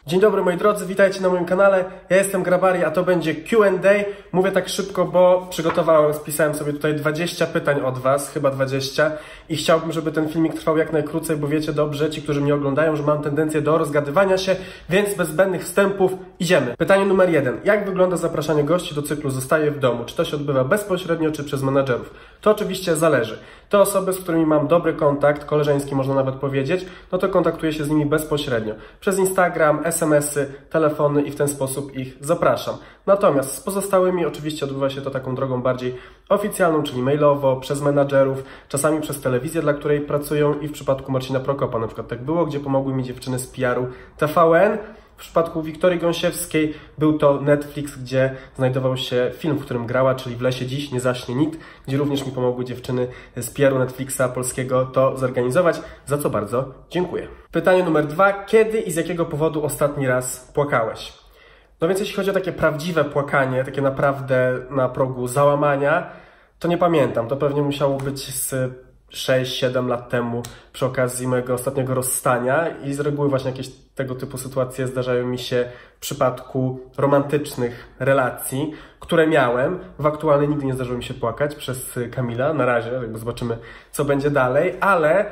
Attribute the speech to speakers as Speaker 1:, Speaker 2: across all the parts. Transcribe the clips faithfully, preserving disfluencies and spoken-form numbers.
Speaker 1: Dzień dobry moi drodzy, witajcie na moim kanale. Ja jestem Grabari, a to będzie Q and A. Mówię tak szybko, bo przygotowałem, spisałem sobie tutaj dwadzieścia pytań od Was, chyba dwadzieścia, i chciałbym, żeby ten filmik trwał jak najkrócej, bo wiecie dobrze, ci, którzy mnie oglądają, że mam tendencję do rozgadywania się, więc bez zbędnych wstępów idziemy. Pytanie numer jeden. Jak wygląda zapraszanie gości do cyklu Zostaję w domu? Czy to się odbywa bezpośrednio, czy przez menadżerów? To oczywiście zależy. Te osoby, z którymi mam dobry kontakt, koleżeński można nawet powiedzieć, no to kontaktuję się z nimi bezpośrednio. Przez Instagram, es em esy, telefony i w ten sposób ich zapraszam. Natomiast z pozostałymi oczywiście odbywa się to taką drogą bardziej oficjalną, czyli mailowo, przez menadżerów, czasami przez telewizję, dla której pracują, i w przypadku Marcina Prokopa na przykład tak było, gdzie pomogły mi dziewczyny z P R-u T V N. W przypadku Wiktorii Gąsiewskiej był to Netflix, gdzie znajdował się film, w którym grała, czyli W lesie dziś nie zaśnie nikt, gdzie również mi pomogły dziewczyny z P R-u Netflixa polskiego to zorganizować, za co bardzo dziękuję. Pytanie numer dwa. Kiedy i z jakiego powodu ostatni raz płakałeś? No więc jeśli chodzi o takie prawdziwe płakanie, takie naprawdę na progu załamania, to nie pamiętam. To pewnie musiało być z sześć siedem lat temu przy okazji mojego ostatniego rozstania, i z reguły właśnie jakieś tego typu sytuacje zdarzają mi się w przypadku romantycznych relacji, które miałem. W aktualnej nigdy nie zdarzyło mi się płakać przez Kamila, na razie, jakby zobaczymy, co będzie dalej, ale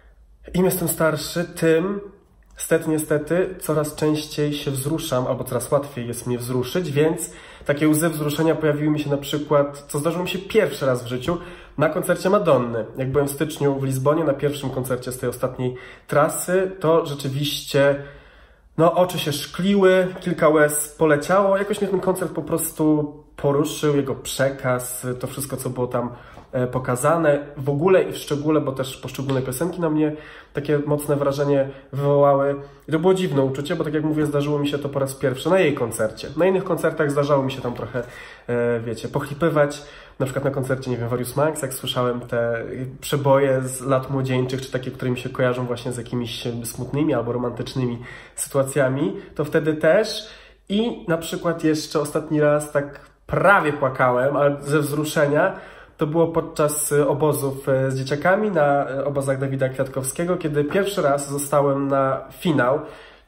Speaker 1: im jestem starszy, tym Stety, niestety, coraz częściej się wzruszam, albo coraz łatwiej jest mnie wzruszyć, więc takie łzy wzruszenia pojawiły mi się na przykład, co zdarzyło mi się pierwszy raz w życiu, na koncercie Madonny. Jak byłem w styczniu w Lizbonie, na pierwszym koncercie z tej ostatniej trasy, to rzeczywiście, no, oczy się szkliły, kilka łez poleciało. Jakoś mnie ten koncert po prostu poruszył, jego przekaz, to wszystko, co było tam pokazane, w ogóle i w szczególe, bo też poszczególne piosenki na mnie takie mocne wrażenie wywołały. I to było dziwne uczucie, bo tak jak mówię, zdarzyło mi się to po raz pierwszy na jej koncercie. Na innych koncertach zdarzało mi się tam trochę, wiecie, pochlipywać. Na przykład na koncercie, nie wiem, Various Max, jak słyszałem te przeboje z lat młodzieńczych, czy takie, które mi się kojarzą właśnie z jakimiś smutnymi albo romantycznymi sytuacjami, to wtedy też. I na przykład jeszcze ostatni raz tak prawie płakałem, ale ze wzruszenia. To było podczas obozów z dzieciakami na obozach Dawida Kwiatkowskiego, kiedy pierwszy raz zostałem na finał,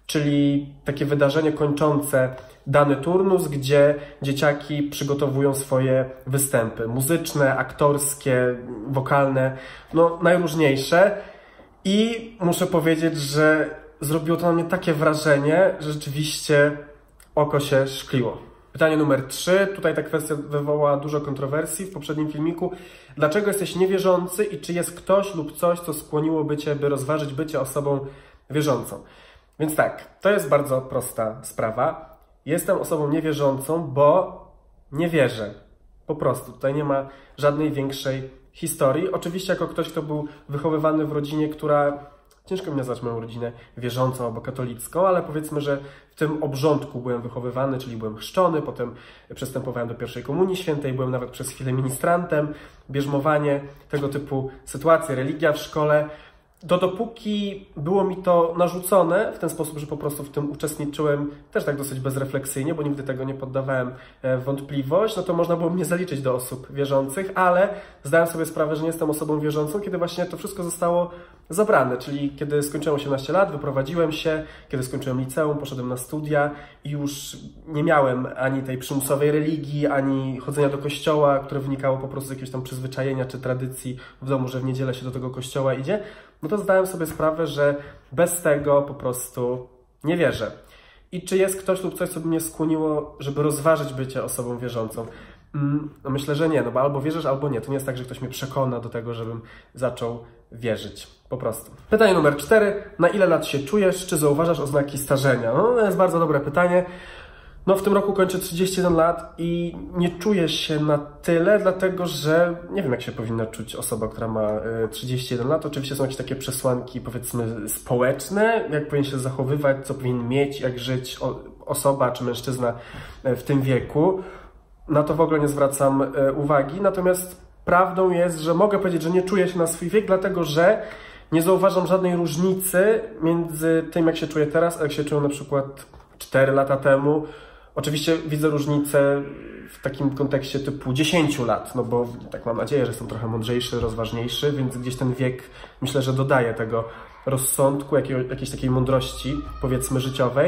Speaker 1: czyli takie wydarzenie kończące dany turnus, gdzie dzieciaki przygotowują swoje występy muzyczne, aktorskie, wokalne, no najróżniejsze. I muszę powiedzieć, że zrobiło to na mnie takie wrażenie, że rzeczywiście oko się szkliło. Pytanie numer trzy. Tutaj ta kwestia wywołała dużo kontrowersji w poprzednim filmiku. Dlaczego jesteś niewierzący i czy jest ktoś lub coś, co skłoniłoby Cię, by rozważyć bycie osobą wierzącą? Więc tak, to jest bardzo prosta sprawa. Jestem osobą niewierzącą, bo nie wierzę. Po prostu. Tutaj nie ma żadnej większej historii. Oczywiście jako ktoś, kto był wychowywany w rodzinie, która... Ciężko mi nazwać moją rodzinę wierzącą albo katolicką, ale powiedzmy, że w tym obrządku byłem wychowywany, czyli byłem chrzczony, potem przystępowałem do pierwszej komunii świętej, byłem nawet przez chwilę ministrantem, bierzmowanie, tego typu sytuacje, religia w szkole. Do dopóki było mi to narzucone w ten sposób, że po prostu w tym uczestniczyłem też tak dosyć bezrefleksyjnie, bo nigdy tego nie poddawałem w wątpliwość, no to można było mnie zaliczyć do osób wierzących, ale zdałem sobie sprawę, że nie jestem osobą wierzącą, kiedy właśnie to wszystko zostało zabrane, czyli kiedy skończyłem osiemnaście lat, wyprowadziłem się, kiedy skończyłem liceum, poszedłem na studia i już nie miałem ani tej przymusowej religii, ani chodzenia do kościoła, które wynikało po prostu z jakiegoś tam przyzwyczajenia czy tradycji w domu, że w niedzielę się do tego kościoła idzie, no to zdałem sobie sprawę, że bez tego po prostu nie wierzę. I czy jest ktoś lub coś, co by mnie skłoniło, żeby rozważyć bycie osobą wierzącą? Mm, no myślę, że nie, no bo albo wierzysz, albo nie. To nie jest tak, że ktoś mnie przekona do tego, żebym zaczął wierzyć. Po prostu. Pytanie numer cztery. Na ile lat się czujesz? Czy zauważasz oznaki starzenia? No, to jest bardzo dobre pytanie. No w tym roku kończę trzydzieści jeden lat i nie czuję się na tyle, dlatego że nie wiem, jak się powinna czuć osoba, która ma trzydzieści jeden lat. Oczywiście są jakieś takie przesłanki, powiedzmy, społeczne, jak powinien się zachowywać, co powinien mieć, jak żyć osoba czy mężczyzna w tym wieku. Na to w ogóle nie zwracam uwagi, natomiast prawdą jest, że mogę powiedzieć, że nie czuję się na swój wiek, dlatego że nie zauważam żadnej różnicy między tym, jak się czuję teraz, a jak się czułem na przykład cztery lata temu. Oczywiście widzę różnicę w takim kontekście typu dziesięciu lat, no bo tak mam nadzieję, że jestem trochę mądrzejszy, rozważniejszy, więc gdzieś ten wiek, myślę, że dodaje tego rozsądku, jakiej, jakiejś takiej mądrości, powiedzmy, życiowej.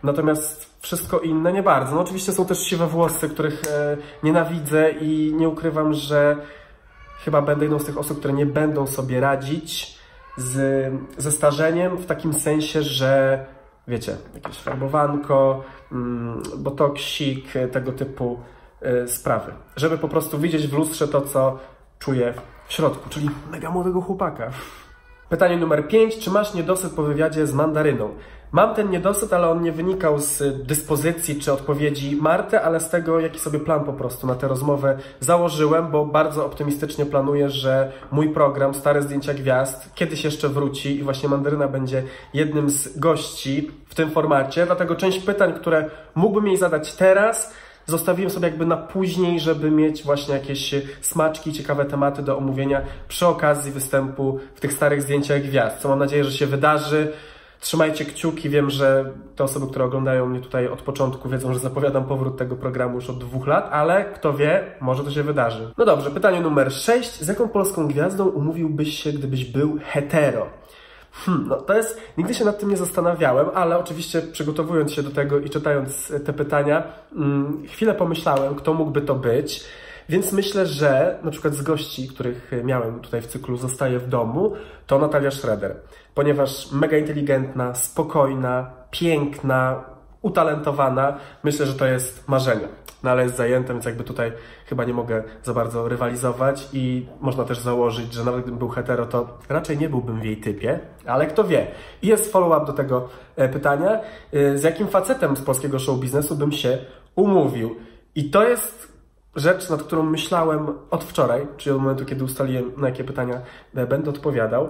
Speaker 1: natomiast wszystko inne nie bardzo. No oczywiście są też siwe włosy, których e, nienawidzę i nie ukrywam, że chyba będę jedną z tych osób, które nie będą sobie radzić z, ze starzeniem w takim sensie, że wiecie, jakieś farbowanko, mm, botoksik, tego typu y, sprawy. Żeby po prostu widzieć w lustrze to, co czuję w środku, czyli mega młodego chłopaka. Pytanie numer pięć. Czy masz niedosyt po wywiadzie z Mandaryną? Mam ten niedosyt, ale on nie wynikał z dyspozycji czy odpowiedzi Marty, ale z tego, jaki sobie plan po prostu na tę rozmowę założyłem, bo bardzo optymistycznie planuję, że mój program Stare Zdjęcia Gwiazd kiedyś jeszcze wróci i właśnie Mandaryna będzie jednym z gości w tym formacie. Dlatego część pytań, które mógłbym jej zadać teraz, zostawiłem sobie jakby na później, żeby mieć właśnie jakieś smaczki, ciekawe tematy do omówienia przy okazji występu w tych Starych Zdjęciach Gwiazd, co mam nadzieję, że się wydarzy. Trzymajcie kciuki, wiem, że te osoby, które oglądają mnie tutaj od początku, wiedzą, że zapowiadam powrót tego programu już od dwóch lat, ale kto wie, może to się wydarzy. No dobrze, pytanie numer sześć. Z jaką polską gwiazdą umówiłbyś się, gdybyś był hetero? Hmm, no to jest, nigdy się nad tym nie zastanawiałem, ale oczywiście przygotowując się do tego i czytając te pytania, hmm, chwilę pomyślałem, kto mógłby to być. Więc myślę, że na przykład z gości, których miałem tutaj w cyklu Zostaję w domu, to Natalia Schroeder. Ponieważ mega inteligentna, spokojna, piękna, utalentowana, myślę, że to jest marzenie. No ale jest zajęta, więc jakby tutaj chyba nie mogę za bardzo rywalizować i można też założyć, że nawet gdybym był hetero, to raczej nie byłbym w jej typie, ale kto wie. I jest follow-up do tego pytania, z jakim facetem z polskiego show biznesu bym się umówił. I to jest rzecz, nad którą myślałem od wczoraj, czyli od momentu, kiedy ustaliłem, na jakie pytania będę odpowiadał,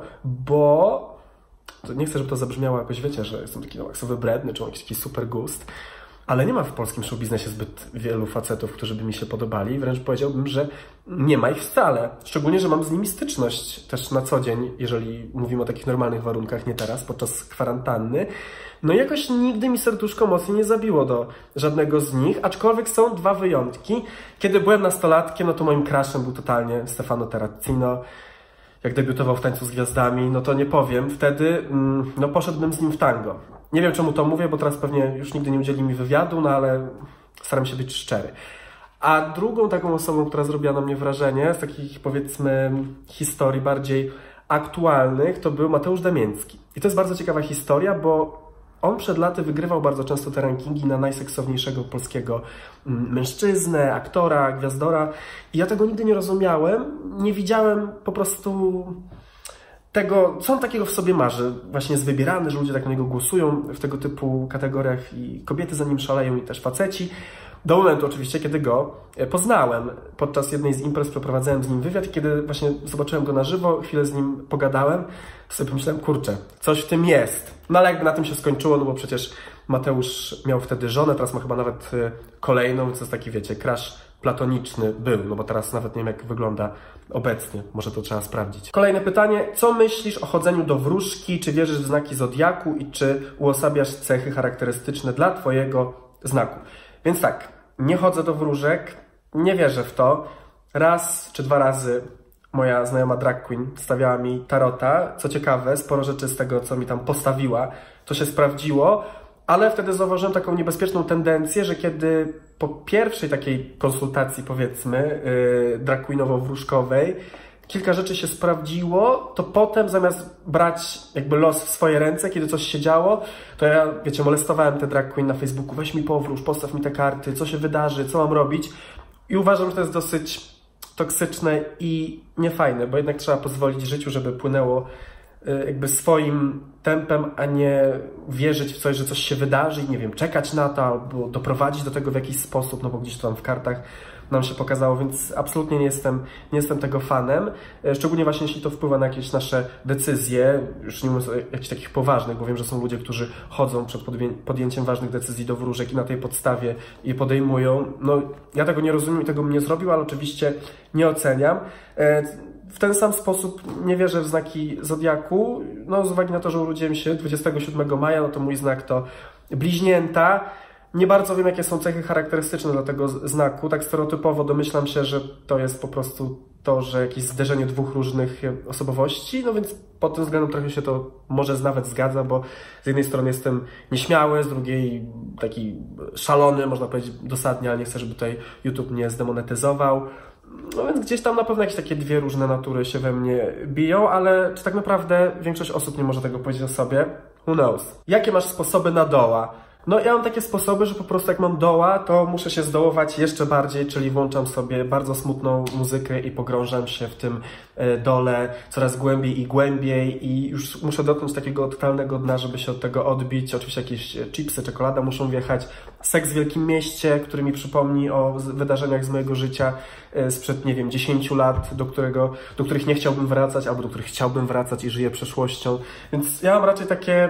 Speaker 1: bo to nie chcę, żeby to zabrzmiało jakoś, wiecie, że jestem taki maksowy bredny, czy mam jakiś taki super gust, ale nie ma w polskim show biznesie zbyt wielu facetów, którzy by mi się podobali, wręcz powiedziałbym, że nie ma ich wcale. Szczególnie, że mam z nimi styczność też na co dzień, jeżeli mówimy o takich normalnych warunkach, nie teraz, podczas kwarantanny. No i jakoś nigdy mi serduszko mocno nie zabiło do żadnego z nich, aczkolwiek są dwa wyjątki. Kiedy byłem nastolatkiem, no to moim crushem był totalnie Stefano Terracino. Jak debiutował w Tańcu z Gwiazdami, no to nie powiem, wtedy no poszedłbym z nim w tango. Nie wiem, czemu to mówię, bo teraz pewnie już nigdy nie udzieli mi wywiadu, no ale staram się być szczery. A drugą taką osobą, która zrobiła na mnie wrażenie, z takich powiedzmy historii bardziej aktualnych, to był Mateusz Damięcki. I to jest bardzo ciekawa historia, bo on przed laty wygrywał bardzo często te rankingi na najseksowniejszego polskiego mężczyznę, aktora, gwiazdora. I ja tego nigdy nie rozumiałem. Nie widziałem po prostu tego, co on takiego w sobie marzy. Właśnie jest wybierany, że ludzie tak na niego głosują w tego typu kategoriach i kobiety za nim szaleją i też faceci. Do momentu oczywiście, kiedy go poznałem. Podczas jednej z imprez przeprowadzałem z nim wywiad, kiedy właśnie zobaczyłem go na żywo, chwilę z nim pogadałem, to sobie pomyślałem, kurczę, coś w tym jest. No ale jakby na tym się skończyło, no bo przecież Mateusz miał wtedy żonę, teraz ma chyba nawet kolejną, więc to jest taki, wiecie, crush platoniczny był, no bo teraz nawet nie wiem, jak wygląda obecnie. Może to trzeba sprawdzić. Kolejne pytanie. Co myślisz o chodzeniu do wróżki? Czy wierzysz w znaki zodiaku i czy uosabiasz cechy charakterystyczne dla twojego znaku? Więc tak, nie chodzę do wróżek, nie wierzę w to. Raz czy dwa razy moja znajoma drag queen stawiała mi tarota. Co ciekawe, sporo rzeczy z tego, co mi tam postawiła, to się sprawdziło, ale wtedy zauważyłem taką niebezpieczną tendencję, że kiedy po pierwszej takiej konsultacji, powiedzmy, yy, drag queenowo-wróżkowej, kilka rzeczy się sprawdziło, to potem zamiast brać jakby los w swoje ręce, kiedy coś się działo, to ja, wiecie, molestowałem te drag queen na Facebooku, weź mi powróż, postaw mi te karty, co się wydarzy, co mam robić. I uważam, że to jest dosyć toksyczne i niefajne, bo jednak trzeba pozwolić życiu, żeby płynęło jakby swoim tempem, a nie wierzyć w coś, że coś się wydarzy i nie wiem, czekać na to albo doprowadzić do tego w jakiś sposób, no bo gdzieś to tam w kartach nam się pokazało, więc absolutnie nie jestem, nie jestem tego fanem, szczególnie właśnie jeśli to wpływa na jakieś nasze decyzje, już nie mówiąc o jakichś takich poważnych, bo wiem, że są ludzie, którzy chodzą przed podjęciem ważnych decyzji do wróżek i na tej podstawie je podejmują. No ja tego nie rozumiem i tego bym nie zrobił, ale oczywiście nie oceniam. W ten sam sposób nie wierzę w znaki zodiaku, no z uwagi na to, że urodziłem się dwudziestego siódmego maja, no to mój znak to bliźnięta. Nie bardzo wiem, jakie są cechy charakterystyczne dla tego znaku. Tak stereotypowo domyślam się, że to jest po prostu to, że jakieś zderzenie dwóch różnych osobowości, no więc pod tym względem trochę się to może nawet zgadza, bo z jednej strony jestem nieśmiały, z drugiej taki szalony, można powiedzieć dosadnie, ale nie chcę, żeby tutaj YouTube mnie zdemonetyzował. No więc gdzieś tam na pewno jakieś takie dwie różne natury się we mnie biją, ale czy tak naprawdę większość osób nie może tego powiedzieć o sobie? Who knows? Jakie masz sposoby na doła? No ja mam takie sposoby, że po prostu jak mam doła, to muszę się zdołować jeszcze bardziej, czyli włączam sobie bardzo smutną muzykę i pogrążam się w tym dole coraz głębiej i głębiej i już muszę dotknąć takiego totalnego dna, żeby się od tego odbić. Oczywiście jakieś chipsy, czekolada muszą wjechać. Seks w wielkim mieście, który mi przypomni o wydarzeniach z mojego życia sprzed, nie wiem, dziesięciu lat, do, którego, do których nie chciałbym wracać, albo do których chciałbym wracać i żyję przeszłością. Więc ja mam raczej takie...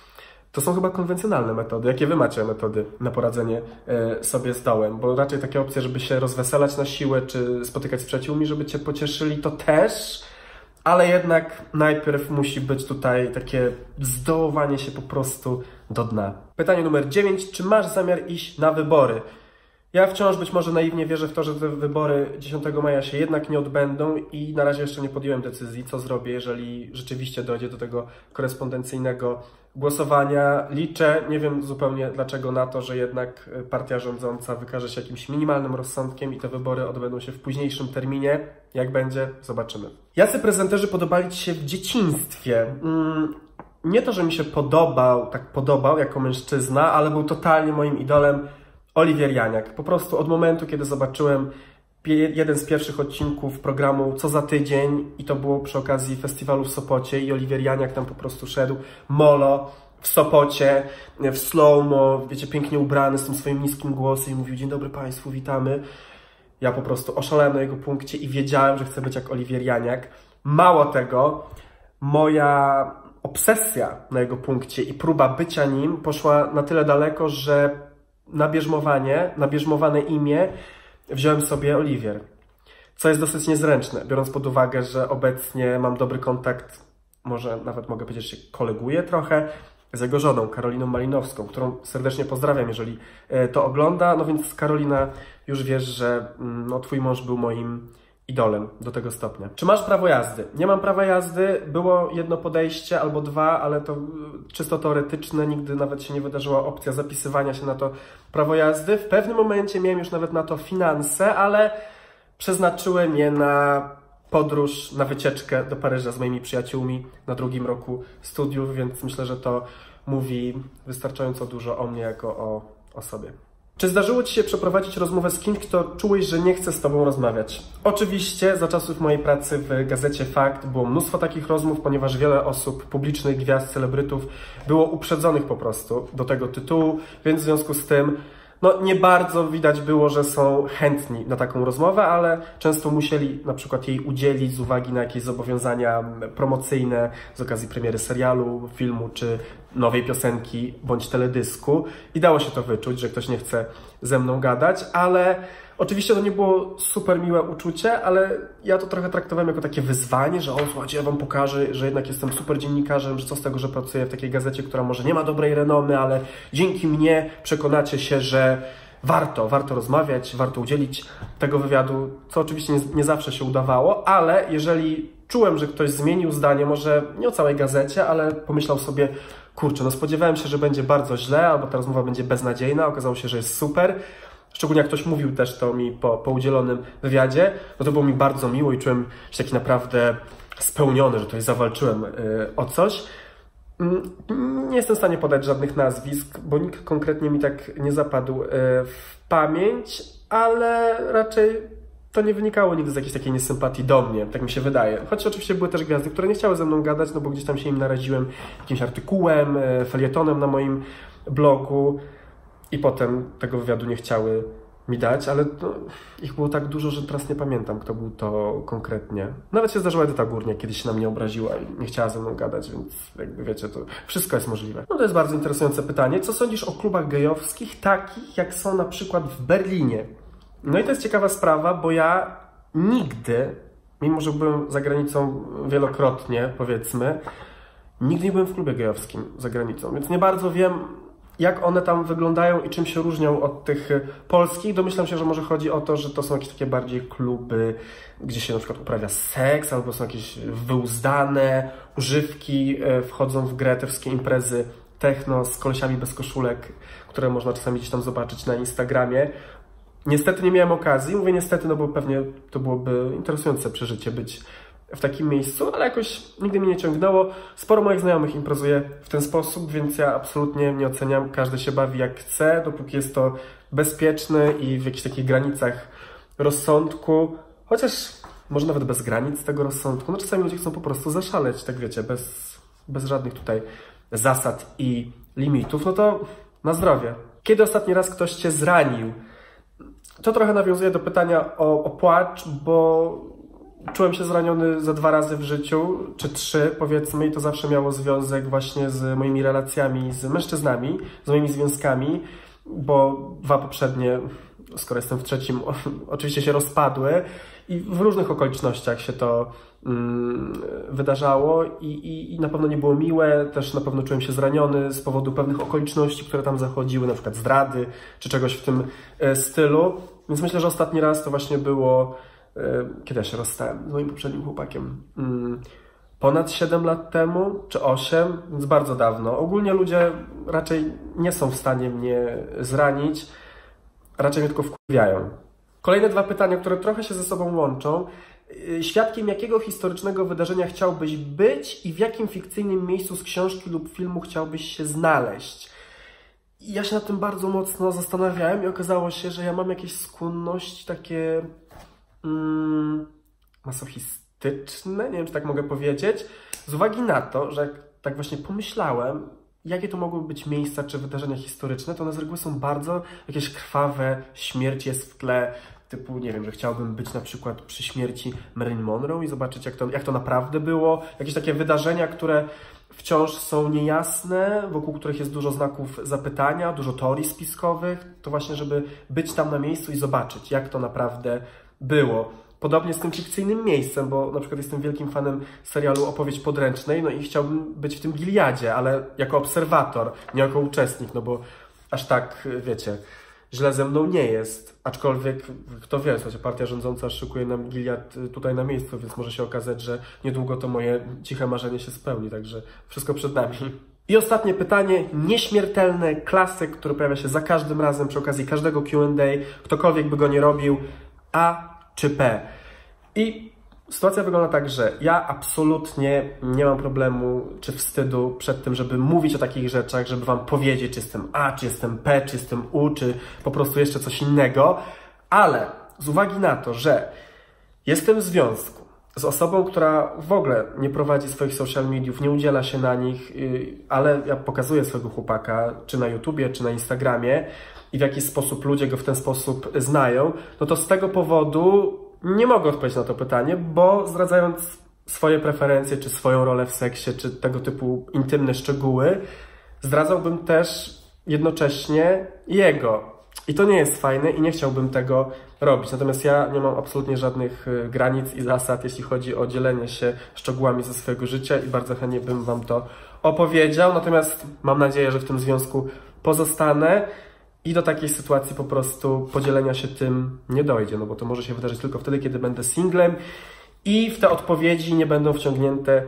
Speaker 1: To są chyba konwencjonalne metody. Jakie wy macie metody na poradzenie sobie z dołem? Bo raczej takie opcje, żeby się rozweselać na siłę, czy spotykać z przyjaciółmi, żeby cię pocieszyli, to też, ale jednak najpierw musi być tutaj takie zdołowanie się po prostu do dna. Pytanie numer dziewięć. Czy masz zamiar iść na wybory? Ja wciąż być może naiwnie wierzę w to, że te wybory dziesiątego maja się jednak nie odbędą i na razie jeszcze nie podjąłem decyzji, co zrobię, jeżeli rzeczywiście dojdzie do tego korespondencyjnego głosowania. Liczę, nie wiem zupełnie dlaczego, na to, że jednak partia rządząca wykaże się jakimś minimalnym rozsądkiem i te wybory odbędą się w późniejszym terminie. Jak będzie, zobaczymy. Jacy prezenterzy podobali ci się w dzieciństwie? Mm, nie to, że mi się podobał, tak podobał jako mężczyzna, ale był totalnie moim idolem Oliwier Janiak. Po prostu od momentu, kiedy zobaczyłem jeden z pierwszich odcinków programu Co za tydzień i to było przy okazji festiwalu w Sopocie i Oliwier Janiak tam po prostu szedł molo w Sopocie, w slow-mo, wiecie, pięknie ubrany z tym swoim niskim głosem i mówił: dzień dobry Państwu, witamy. Ja po prostu oszalałem na jego punkcie i wiedziałem, że chcę być jak Oliwier Janiak. Mało tego, moja obsesja na jego punkcie i próba bycia nim poszła na tyle daleko, że na bierzmowanie, na bierzmowane imię wziąłem sobie Oliwier, co jest dosyć niezręczne, biorąc pod uwagę, że obecnie mam dobry kontakt, może nawet mogę powiedzieć, że się koleguję trochę z jego żoną, Karoliną Malinowską, którą serdecznie pozdrawiam, jeżeli to ogląda. No więc Karolina, już wiesz, że no, twój mąż był moim idolem do tego stopnia. Czy masz prawo jazdy? Nie mam prawa jazdy. Było jedno podejście albo dwa, ale to czysto teoretyczne. Nigdy nawet się nie wydarzyła opcja zapisywania się na to prawo jazdy. W pewnym momencie miałem już nawet na to finanse, ale przeznaczyłem je na podróż, na wycieczkę do Paryża z moimi przyjaciółmi na drugim roku studiów, więc myślę, że to mówi wystarczająco dużo o mnie jako o osobie. Czy zdarzyło ci się przeprowadzić rozmowę z kimś, kto czułeś, że nie chce z tobą rozmawiać? Oczywiście, za czasów mojej pracy w gazecie Fakt było mnóstwo takich rozmów, ponieważ wiele osób, publicznych gwiazd, celebrytów było uprzedzonych po prostu do tego tytułu, więc w związku z tym no nie bardzo widać było, że są chętni na taką rozmowę, ale często musieli na przykład jej udzielić z uwagi na jakieś zobowiązania promocyjne z okazji premiery serialu, filmu czy nowej piosenki bądź teledysku i dało się to wyczuć, że ktoś nie chce ze mną gadać, ale oczywiście to nie było super miłe uczucie, ale ja to trochę traktowałem jako takie wyzwanie, że o, słuchajcie, ja wam pokażę, że jednak jestem super dziennikarzem, że co z tego, że pracuję w takiej gazecie, która może nie ma dobrej renomy, ale dzięki mnie przekonacie się, że warto, warto rozmawiać, warto udzielić tego wywiadu, co oczywiście nie, nie zawsze się udawało, ale jeżeli czułem, że ktoś zmienił zdanie, może nie o całej gazecie, ale pomyślał sobie: kurczę, no spodziewałem się, że będzie bardzo źle, albo ta rozmowa będzie beznadziejna, okazało się, że jest super. Szczególnie jak ktoś mówił też to mi po, po udzielonym wywiadzie, no to było mi bardzo miło i czułem się taki naprawdę spełniony, że tutaj zawalczyłem yy, o coś. Nie jestem w stanie podać żadnych nazwisk, bo nikt konkretnie mi tak nie zapadł yy, w pamięć, ale raczej to nie wynikało nigdy z jakiejś takiej niesympatii do mnie, tak mi się wydaje. Choć oczywiście były też gwiazdy, które nie chciały ze mną gadać, no bo gdzieś tam się im naraziłem jakimś artykułem, yy, felietonem na moim blogu. I potem tego wywiadu nie chciały mi dać, ale no, ich było tak dużo, że teraz nie pamiętam, kto był to konkretnie. Nawet się zdarzyła Edyta Górniak, kiedyś się na mnie obraziła i nie chciała ze mną gadać, więc jakby wiecie, to wszystko jest możliwe. No to jest bardzo interesujące pytanie. Co sądzisz o klubach gejowskich, takich jak są na przykład w Berlinie? No i to jest ciekawa sprawa, bo ja nigdy, mimo że byłem za granicą wielokrotnie, powiedzmy, nigdy nie byłem w klubie gejowskim za granicą, więc nie bardzo wiem, jak one tam wyglądają i czym się różnią od tych polskich. Domyślam się, że może chodzi o to, że to są jakieś takie bardziej kluby, gdzie się na przykład uprawia seks, albo są jakieś wyuzdane używki, wchodzą w grę te wszystkie imprezy techno z kolesiami bez koszulek, które można czasami gdzieś tam zobaczyć na Instagramie. Niestety nie miałem okazji, mówię niestety, no bo pewnie to byłoby interesujące przeżycie być w takim miejscu, ale jakoś nigdy mnie nie ciągnęło. Sporo moich znajomych imprezuje w ten sposób, więc ja absolutnie nie oceniam. Każdy się bawi jak chce, dopóki jest to bezpieczne i w jakichś takich granicach rozsądku. Chociaż może nawet bez granic tego rozsądku. No czasami ludzie chcą po prostu zaszaleć, tak wiecie, bez, bez żadnych tutaj zasad i limitów. No to na zdrowie. Kiedy ostatni raz ktoś cię zranił? To trochę nawiązuje do pytania o, o płacz, bo czułem się zraniony za dwa razy w życiu, czy trzy powiedzmy, i to zawsze miało związek właśnie z moimi relacjami z mężczyznami, z moimi związkami, bo dwa poprzednie, skoro jestem w trzecim, oczywiście się rozpadły i w różnych okolicznościach się to mm, wydarzało i, i, i na pewno nie było miłe, też na pewno czułem się zraniony z powodu pewnych okoliczności, które tam zachodziły, na przykład zdrady, czy czegoś w tym e, stylu, więc myślę, że ostatni raz to właśnie było kiedy ja się rozstałem z moim poprzednim chłopakiem. Ponad siedem lat temu, czy osiem, więc bardzo dawno. Ogólnie ludzie raczej nie są w stanie mnie zranić, raczej mnie tylko wkurwiają. Kolejne dwa pytania, które trochę się ze sobą łączą. Świadkiem jakiego historycznego wydarzenia chciałbyś być i w jakim fikcyjnym miejscu z książki lub filmu chciałbyś się znaleźć? I ja się nad tym bardzo mocno zastanawiałem i okazało się, że ja mam jakieś skłonności takie Mm, masochistyczne, nie wiem, czy tak mogę powiedzieć, z uwagi na to, że jak tak właśnie pomyślałem, jakie to mogły być miejsca czy wydarzenia historyczne, to one z reguły są bardzo jakieś krwawe, śmierć jest w tle, typu, nie wiem, że chciałbym być na przykład przy śmierci Marilyn Monroe i zobaczyć, jak to, jak to naprawdę było, jakieś takie wydarzenia, które wciąż są niejasne, wokół których jest dużo znaków zapytania, dużo teorii spiskowych, to właśnie, żeby być tam na miejscu i zobaczyć, jak to naprawdę było. Podobnie z tym fikcyjnym miejscem, bo na przykład jestem wielkim fanem serialu Opowieść podręcznej, no i chciałbym być w tym Giliadzie, ale jako obserwator, nie jako uczestnik, no bo aż tak, wiecie, źle ze mną nie jest. Aczkolwiek, kto wie, słuchajcie, partia rządząca szykuje nam Giliad tutaj na miejscu, więc może się okazać, że niedługo to moje ciche marzenie się spełni, także wszystko przed nami. I ostatnie pytanie, nieśmiertelny klasyk, który pojawia się za każdym razem przy okazji każdego Q and A, ktokolwiek by go nie robił, A czy P. I sytuacja wygląda tak, że ja absolutnie nie mam problemu czy wstydu przed tym, żeby mówić o takich rzeczach, żeby wam powiedzieć, czy jestem A, czy jestem P, czy jestem U, czy po prostu jeszcze coś innego, ale z uwagi na to, że jestem w związku z osobą, która w ogóle nie prowadzi swoich social mediów, nie udziela się na nich, ale ja pokazuję swojego chłopaka, czy na YouTubie, czy na Instagramie, i w jaki sposób ludzie go w ten sposób znają, no to z tego powodu nie mogę odpowiedzieć na to pytanie, bo zdradzając swoje preferencje, czy swoją rolę w seksie, czy tego typu intymne szczegóły, zdradzałbym też jednocześnie jego. I to nie jest fajne i nie chciałbym tego robić. Natomiast ja nie mam absolutnie żadnych granic i zasad, jeśli chodzi o dzielenie się szczegółami ze swojego życia i bardzo chętnie bym wam to opowiedział. Natomiast mam nadzieję, że w tym związku pozostanę i do takiej sytuacji po prostu podzielenia się tym nie dojdzie, no bo to może się wydarzyć tylko wtedy, kiedy będę singlem i w te odpowiedzi nie będą wciągnięte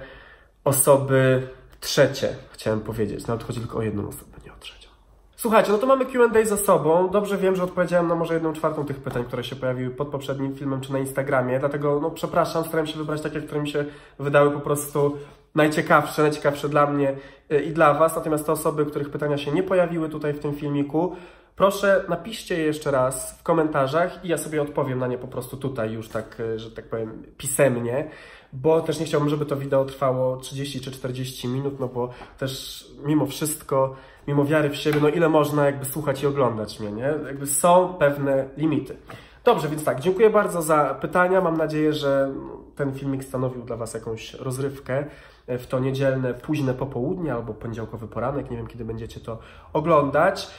Speaker 1: osoby trzecie, chciałem powiedzieć. Nawet chodzi tylko o jedną osobę, nie o trzecią. Słuchajcie, no to mamy Q and A za sobą. Dobrze wiem, że odpowiedziałem na może jedną czwartą tych pytań, które się pojawiły pod poprzednim filmem czy na Instagramie, dlatego no przepraszam, starałem się wybrać takie, które mi się wydały po prostu najciekawsze, najciekawsze dla mnie i dla was. Natomiast te osoby, których pytania się nie pojawiły tutaj w tym filmiku, proszę napiszcie je jeszcze raz w komentarzach i ja sobie odpowiem na nie po prostu tutaj już tak, że tak powiem, pisemnie, bo też nie chciałbym, żeby to wideo trwało trzydzieści czy czterdzieści minut, no bo też mimo wszystko, mimo wiary w siebie, no ile można jakby słuchać i oglądać mnie, nie? Jakby są pewne limity. Dobrze, więc tak, dziękuję bardzo za pytania. Mam nadzieję, że ten filmik stanowił dla was jakąś rozrywkę w to niedzielne, późne popołudnie albo poniedziałkowy poranek. Nie wiem, kiedy będziecie to oglądać.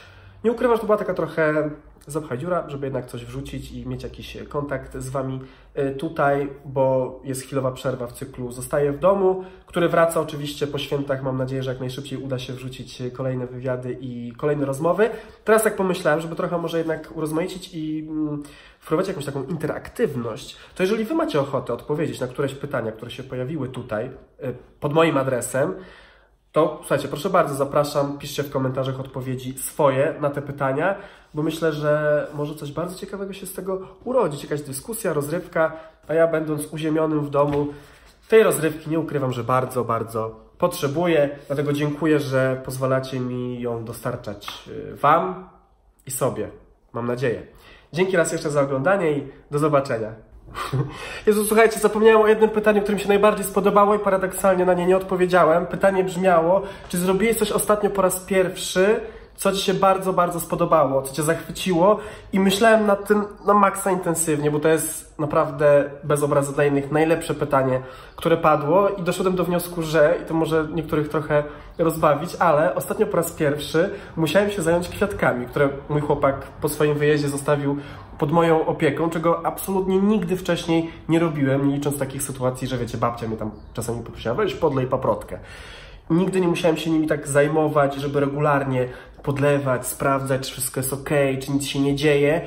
Speaker 1: Nie ukrywam, że to była taka trochę zapchaj dziura, żeby jednak coś wrzucić i mieć jakiś kontakt z Wami tutaj, bo jest chwilowa przerwa w cyklu Zostaję w domu, który wraca oczywiście po świętach. Mam nadzieję, że jak najszybciej uda się wrzucić kolejne wywiady i kolejne rozmowy. Teraz jak pomyślałem, żeby trochę może jednak urozmaicić i wprowadzić jakąś taką interaktywność, to jeżeli Wy macie ochotę odpowiedzieć na któreś pytania, które się pojawiły tutaj pod moim adresem, to słuchajcie, proszę bardzo, zapraszam, piszcie w komentarzach odpowiedzi swoje na te pytania, bo myślę, że może coś bardzo ciekawego się z tego urodzić, jakaś dyskusja, rozrywka, a ja będąc uziemionym w domu, tej rozrywki nie ukrywam, że bardzo, bardzo potrzebuję, dlatego dziękuję, że pozwalacie mi ją dostarczać Wam i sobie, mam nadzieję. Dzięki raz jeszcze za oglądanie i do zobaczenia. Jezu, słuchajcie, zapomniałem o jednym pytaniu, które mi się najbardziej spodobało i paradoksalnie na nie nie odpowiedziałem. Pytanie brzmiało, czy zrobiłeś coś ostatnio po raz pierwszy, co Ci się bardzo, bardzo spodobało, co Cię zachwyciło, i myślałem nad tym na maksa intensywnie, bo to jest naprawdę, bez obrazu dla innych, najlepsze pytanie, które padło, i doszedłem do wniosku, że, i to może niektórych trochę rozbawić, ale ostatnio po raz pierwszy musiałem się zająć kwiatkami, które mój chłopak po swoim wyjeździe zostawił pod moją opieką, czego absolutnie nigdy wcześniej nie robiłem, nie licząc takich sytuacji, że wiecie, babcia mnie tam czasami poprosiła, weź podlej paprotkę. Nigdy nie musiałem się nimi tak zajmować, żeby regularnie podlewać, sprawdzać, czy wszystko jest ok, czy nic się nie dzieje.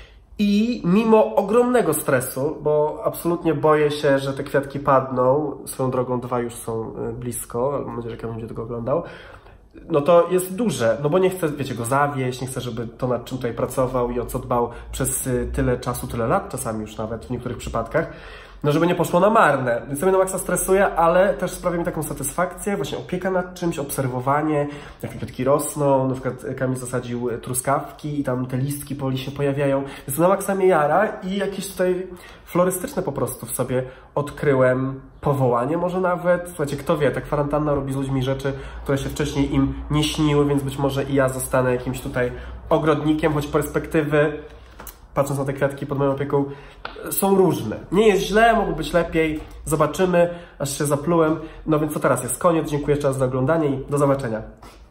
Speaker 1: I mimo ogromnego stresu, bo absolutnie boję się, że te kwiatki padną, swoją drogą dwa już są blisko, ale mam nadzieję, że ktoś będzie tego oglądał, no to jest duże, no bo nie chcę, wiecie, go zawieść, nie chcę, żeby to, nad czym tutaj pracował i o co dbał przez tyle czasu, tyle lat, czasami już nawet w niektórych przypadkach, no żeby nie poszło na marne. Więc sobie na maksa stresuję, ale też sprawia mi taką satysfakcję, właśnie opieka nad czymś, obserwowanie, jak kwiatki rosną, na przykład Kamil zasadził truskawki i tam te listki powoli się pojawiają, więc to na maksa mnie jara i jakieś tutaj florystyczne po prostu w sobie odkryłem powołanie może nawet. Słuchajcie, kto wie, ta kwarantanna robi z ludźmi rzeczy, które się wcześniej im nie śniły, więc być może i ja zostanę jakimś tutaj ogrodnikiem, choć perspektywy, patrząc na te kwiatki pod moją opieką, są różne. Nie jest źle, mogło być lepiej. Zobaczymy, aż się zaplułem. No więc to teraz jest koniec. Dziękuję jeszcze raz za oglądanie i do zobaczenia.